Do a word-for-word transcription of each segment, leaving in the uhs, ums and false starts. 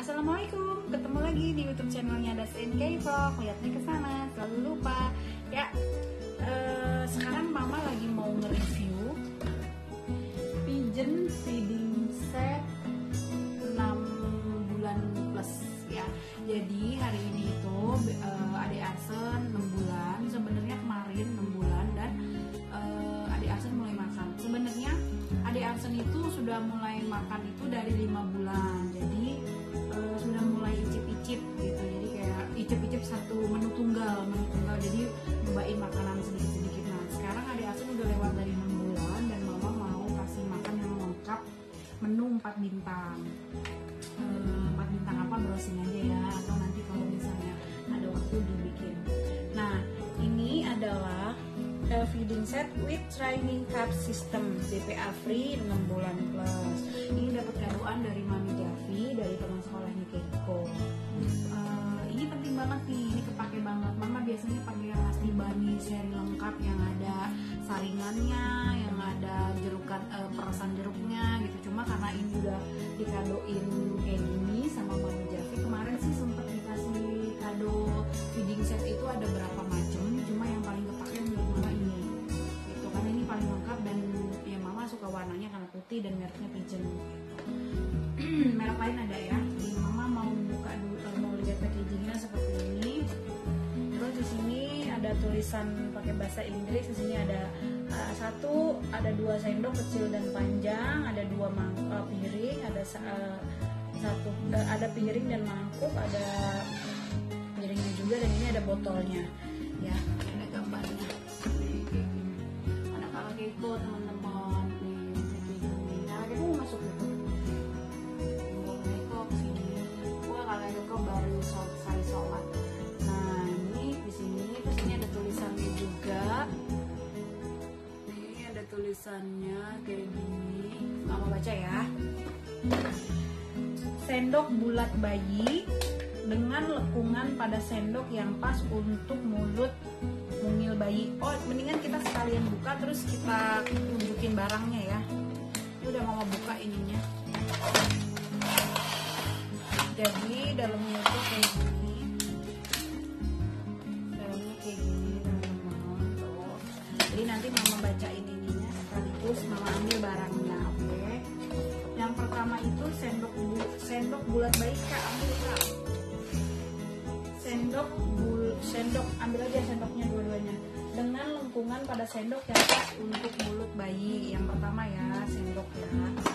Assalamualaikum, ketemu lagi di YouTube channelnya Dasin K-Vlog. Lihatnya ke sana, selalu lupa. Ya, eh, sekarang Mama lagi mau nge-review pigeon feeding set enam bulan plus ya. Jadi hari ini itu eh, adik Arsen enam bulan. Sebenarnya kemarin enam bulan dan eh, adik Arsen mulai makan. Sebenarnya adik Arsen itu sudah mulai makan itu dari lima bulan. Jadi uh, sudah mulai icip-icip gitu. Jadi kayak icip-icip satu menu tunggal, menu tunggal. Jadi nyobain makanan sedikit-sedikit. Nah, sekarang adik Arsen udah lewat dari enam bulan dan Mama mau kasih makan yang lengkap, menu empat bintang. empat bintang apa browsing aja ya, atau nanti kalau misalnya ada waktu dibikin. Nah, ini adalah uh, feeding set with training carb system, D P A free enam bulan plus. Ini dapat kadoan dari Mami Javi, dari teman sekolahnya Keiko. Uh, ini penting banget nih, ini kepake banget. Mama biasanya pakai yang asli bani seri lengkap yang ada saringannya, yang ada jerukan uh, perasan jeruknya gitu. Cuma karena ini udah dikadoin kayak gini sama Mami Javi, kemarin sih sempat dikasih kado feeding set itu ada berapa macam, cuma yang paling kepake menurut Mama ini gitu, karena ini paling lengkap dan ya Mama suka warnanya karena putih dan mereknya pigeon. Merek lain ada ya, jadi Mama mau buka dulu, mau lihat packagingnya seperti ini. Terus di sini ada tulisan pakai bahasa Inggris. Di sini ada uh, satu, ada dua sendok kecil dan panjang, ada dua mang uh, piring, ada uh, satu, uh, ada piring dan mangkuk, ada piringnya juga, dan ini ada botolnya. Ya, ada gambarnya. Mana kakak Keiko teman-teman nih, kakak Keiko mau masuk gitu. Keiko kesini. Wah, kakak Keiko baru selesai sholat. Nah, ini di sini, terus ini ada tulisannya juga. Ini ada tulisannya kayak gini. Mama baca ya. Sendok bulat bayi dengan lekungan pada sendok yang pas untuk mulut mungil bayi. Oh, mendingan kita sekalian buka terus kita tunjukin barangnya ya. Ini udah Mama buka ininya. Jadi dalamnya itu kayak gini. Dalamnya kayak gini teman-teman. Tuh. Jadi nanti Mama bacain ininya sekaligus Mama ambil barangnya, oke? Okay? Yang pertama itu sendok sendok bulat bayi, Kak, ambil Kak. Sendok bul sendok ambil aja sendoknya dua-duanya. Dengan lengkungan pada sendok yang pas untuk mulut bayi. Yang pertama ya, sendok ya.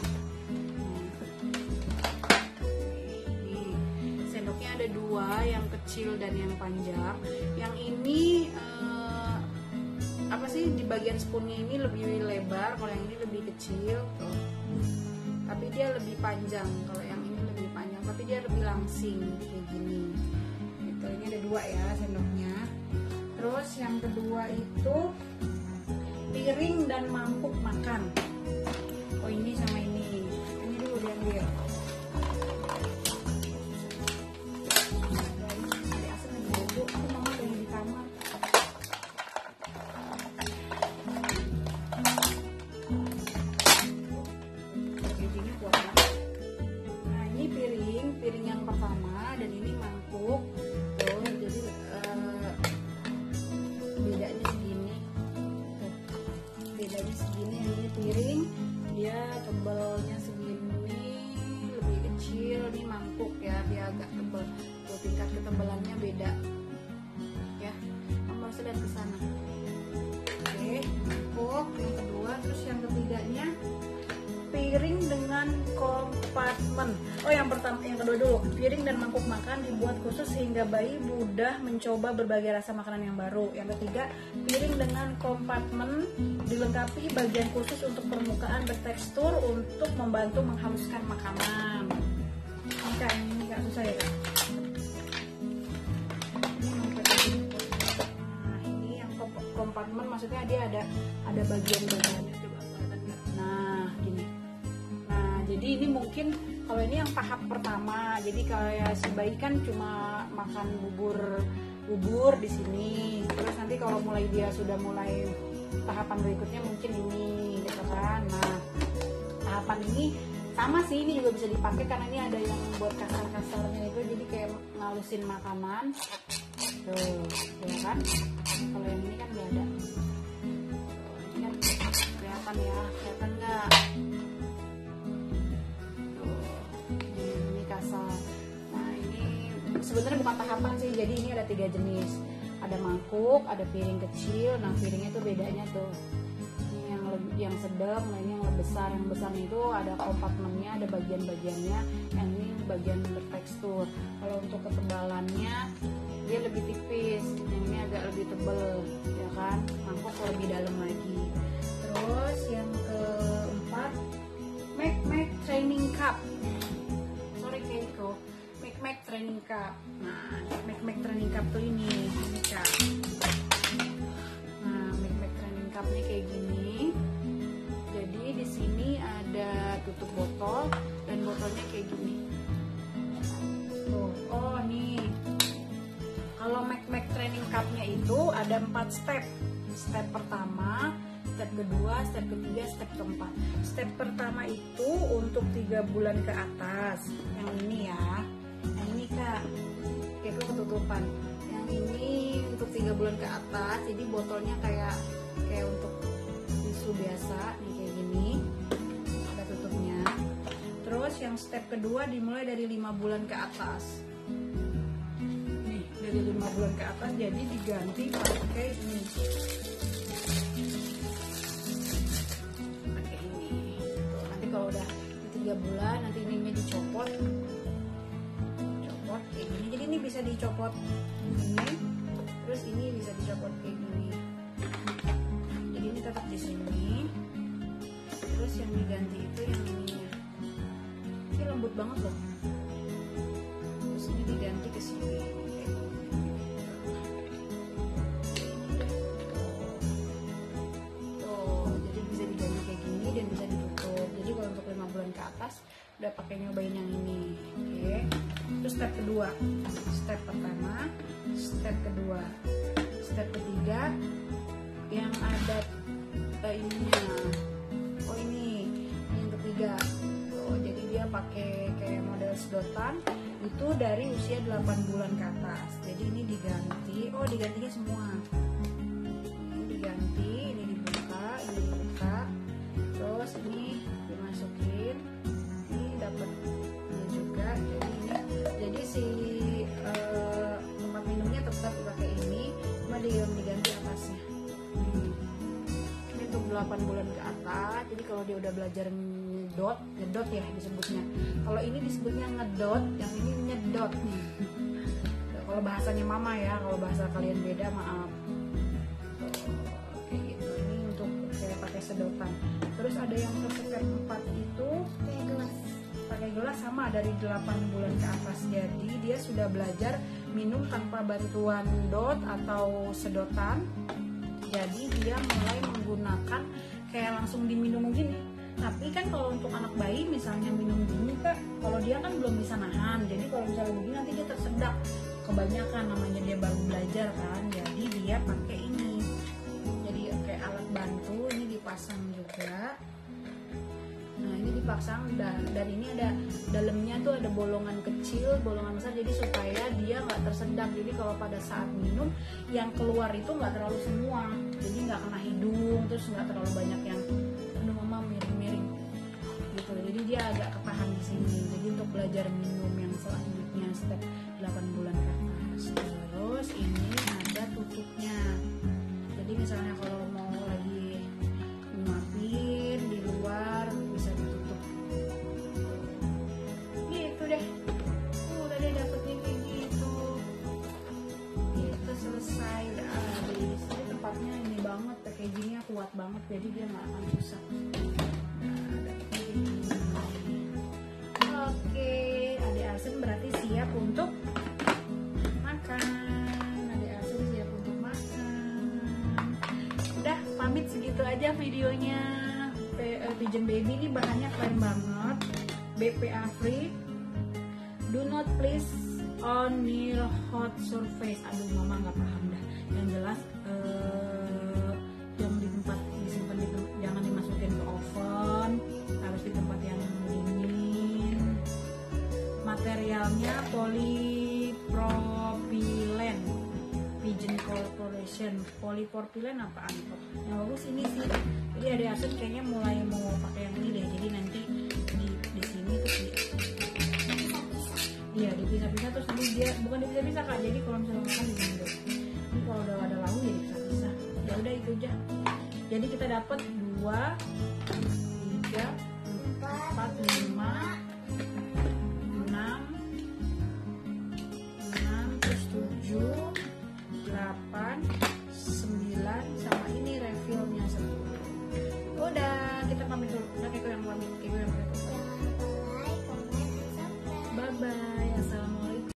Sendoknya ada dua, yang kecil dan yang panjang. Yang ini eh, apa sih, di bagian spoonnya ini lebih lebar, kalau yang ini lebih kecil tuh. Tapi dia lebih panjang. Kalau yang ini lebih panjang, tapi dia lebih langsing kayak gini. Gitu. Ini ada dua ya sendoknya. Terus yang kedua itu piring dan mangkuk makan. Oh, ini sama ini. Ini dulu diambil. Ada asal lagi bobo. Aku Mama lagi di kamar. Nah, ini piring, piring yang pertama, dan ini mangkuk. Tuh, jadi uh, bedanya segini. Tuh, bedanya segini. Yang ini piring, dia tebalnya segini, lebih kecil. Ini mangkuk ya, dia agak tebal. Tuh, tingkat ketebalannya beda. Ya, Mama harus lihat ke sana. Oke, mangkuk yang kedua. Terus yang ketiganya piring dengan kompartemen. Oh, yang pertama, yang kedua dulu. Piring dan mangkuk makan dibuat khusus sehingga bayi mudah mencoba berbagai rasa makanan yang baru. Yang ketiga, piring dengan kompartemen dilengkapi bagian khusus untuk permukaan bertekstur untuk membantu menghaluskan makanan. Ini Kak, ini Kak susah ya Kak. Nah, ini yang kompartemen maksudnya dia ada ada bagian-bagiannya. Coba kelihatan nggak? Nah, gini. Jadi ini mungkin kalau ini yang tahap pertama. Jadi kayak si bayi kan cuma makan bubur bubur di sini. Terus nanti kalau mulai dia sudah mulai tahapan berikutnya mungkin ini gitu kan. Nah, tahapan ini sama sih, ini juga bisa dipakai karena ini ada yang buat kasar-kasarnya itu, jadi kayak ngalusin makanan tuh ya kan. Kalau yang ini kan nggak ada. Ini kan kelihatan ya, kelihatan nggak tuh, ini kasar. Nah ini sebenarnya bukan tahapan sih, jadi ini ada tiga jenis, ada mangkuk, ada piring kecil. Nah piringnya tuh bedanya tuh, ini yang lebih, yang sedang, nah ini yang lebih besar. Yang besar itu ada kompartemennya, ada bagian-bagiannya, yang ini bagian bertekstur. Kalau untuk ketebalannya dia lebih tipis, yang ini agak lebih tebel ya kan, mangkuk lebih dalam lagi. Terus yang keempat, Mac Mac Training Cup. Sorry Keiko, Mac Mac Training Cup. Nah Mac Mac Training Cup tuh ini, ini Kak. Nah Mac Mac Training Cup ini kayak gini. Jadi di sini ada tutup botol dan botolnya kayak gini. Tuh, oh nih. Kalau Mac Mac Training Cup-nya itu ada empat step. Step pertama, step kedua, step ketiga, step keempat. Step pertama itu untuk tiga bulan ke atas. Yang ini ya. Yang ini Kak. Kayak ketutupan. Yang ini untuk tiga bulan ke atas. Jadi botolnya kayak kayak untuk tisu biasa nih, kayak gini. Ada tutupnya. Terus yang step kedua dimulai dari lima bulan ke atas. Dari lima bulan ke atas, jadi diganti pakai ini, pakai ini. Tuh, nanti kalau udah tiga bulan, nanti ininya dicopot, copot kayak gini. Jadi ini bisa dicopot ini, terus ini bisa dicopot kayak gini. Jadi ini tetap di sini. Terus yang diganti itu yang ininya. Ini lembut banget loh. Terus ini diganti ke sini. Ke atas udah pakai nyobain yang ini. Oke, terus step kedua, step pertama, step kedua, step ketiga yang ada uh, ininya. Oh ini, ini yang ketiga. Oh, jadi dia pakai kayak model sedotan itu dari usia delapan bulan ke atas. Jadi ini diganti. Oh digantinya semua. Ini diganti, ini dibuka, ini dibuka. Terus ini dimasukin, ini dapat ini juga. Jadi ini, jadi si uh, tempat minumnya tetap pakai ini, cuma dia yang diganti atasnya. Hmm. Ini untuk delapan bulan ke atas. Jadi kalau dia udah belajar ngedot, ngedot ya disebutnya. Kalau ini disebutnya ngedot, yang ini nyedot nih. Kalau bahasanya mama ya, kalau bahasa kalian beda maaf. Kayak gitu. Ini untuk kayak pakai sedotan. Terus ada yang step empat itu pakai gelas. Pakai gelas sama dari delapan bulan ke atas. Jadi dia sudah belajar minum tanpa bantuan dot atau sedotan. Jadi dia mulai menggunakan kayak langsung diminum gini. Tapi kan kalau untuk anak bayi misalnya minum gini Kak, kalau dia kan belum bisa nahan. Jadi kalau misalnya begini nanti dia tersedak. Kebanyakan namanya dia baru belajar kan. Jadi dia pakai ini. Jadi kayak alat bantu, ini dipasang juga. Nah ini dipasang dan, dan ini ada dalamnya tuh ada bolongan kecil, bolongan besar, jadi supaya dia nggak tersedak. Jadi kalau pada saat minum yang keluar itu nggak terlalu semua, jadi nggak kena hidung, terus nggak terlalu banyak yang aduh mama miring-miring gitu. Jadi dia agak ketahan di sini. Jadi untuk belajar minum yang selanjutnya step delapan bulan ke atas. Terus ini ada tutupnya. Jadi misalnya kalau mau lagi ngapin di luar bisa ditutup gitu deh. Uh, udah deh dapetnya kayak gitu. Itu selesai, udah habis. Ini tempatnya ini banget, packagingnya kuat banget, jadi dia nggak akan rusak. Oke, Adik Asen berarti siap untuk makan. Adik Asen siap untuk makan. Udah, pamit segitu aja videonya. Pigeon Baby ini bahannya keren banget, B P A free. Do not place on near hot surface. Aduh mama nggak paham dah. Yang jelas eh, yang di tempat disimpan di, jangan dimasukin ke oven, harus di tempat yang dingin. materialnya polypropylen Pigeon Corporation. Polypropylen apaan kok? Yang bagus ini sih. Jadi ada aset kayaknya mulai mau pakai yang ini deh. Jadi nanti di di sini tuh di, iya dipisah-pisah terus nanti dia bukan dipisah-pisah kak. Jadi kalau misalnya makan di sini deh. Ini kalau udah ada lauk ya dipisah-pisah. Ya udah itu aja. Jadi kita dapat dua, tiga, empat, lima,